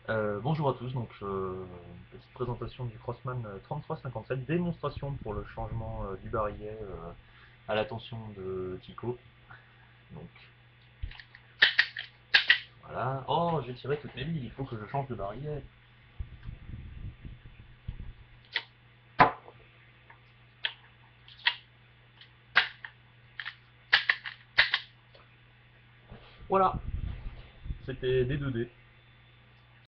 Bonjour à tous, donc petite présentation du Crossman 3357, démonstration pour le changement du barillet à l'attention de Kiko. Donc voilà. Oh, j'ai tiré toutes mes billes, il faut que je change de barillet. Voilà, c'était des 2D.